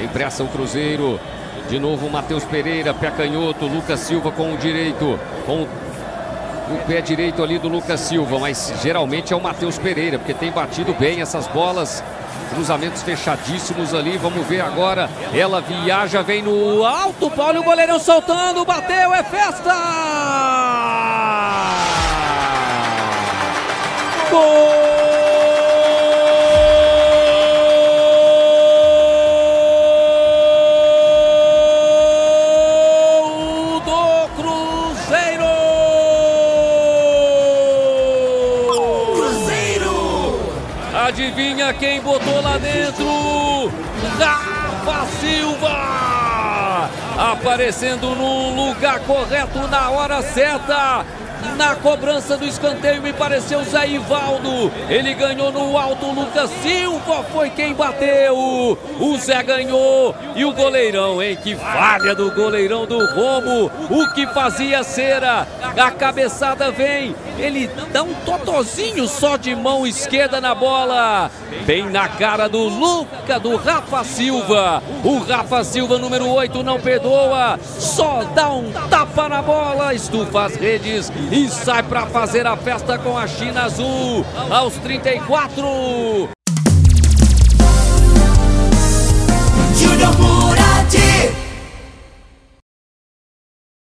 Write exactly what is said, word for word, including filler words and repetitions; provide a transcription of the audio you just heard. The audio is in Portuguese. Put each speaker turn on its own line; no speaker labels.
Tem pressa o Cruzeiro. De novo o Matheus Pereira, pé canhoto. Lucas Silva com o direito. Com o pé direito ali do Lucas Silva. Mas geralmente é o Matheus Pereira, porque tem batido bem essas bolas. Cruzamentos fechadíssimos ali. Vamos ver agora. Ela viaja, vem no alto. Paulo, o goleirão soltando. Bateu, é festa! Gol! Adivinha quem botou lá dentro? Rafa Silva! Aparecendo no lugar correto, na hora certa. Na cobrança do escanteio me pareceu Zé Ivaldo. Ele ganhou no alto, Lucas Silva foi quem bateu. O Zé ganhou. E o goleirão, hein? Que falha do goleirão do Romo. O que fazia cera. A cabeçada vem. Ele dá um totozinho só de mão esquerda na bola. Bem na cara do Luca, do Rafa Silva. O Rafa Silva, número oito, não perdoa. Só dá um tapa na bola. Estufa as redes e sai para fazer a festa com a China Azul aos trinta e quatro.